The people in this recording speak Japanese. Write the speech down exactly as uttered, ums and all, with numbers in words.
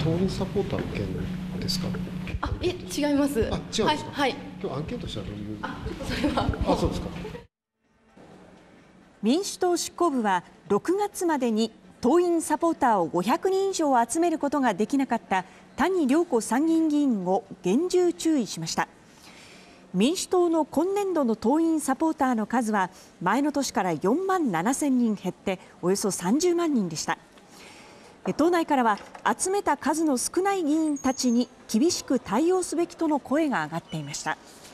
党員サポーターの件ですか。 あ、いえ、違います。 あ、違うんですか。はい、 はい、 今日案件としてはどういう。 あ、それは。 あ、そうですか。 民主党執行部はろくがつまでに党員サポーターをごひゃくにん以上集めることができなかった谷亮子参議院議員を厳重注意しました。民主党の今年度の党員サポーターの数は前の年からよんまんななせんにん減っておよそさんじゅうまんにんでした。党内からは集めた数の少ない議員たちに厳しく対応すべきとの声が上がっていました。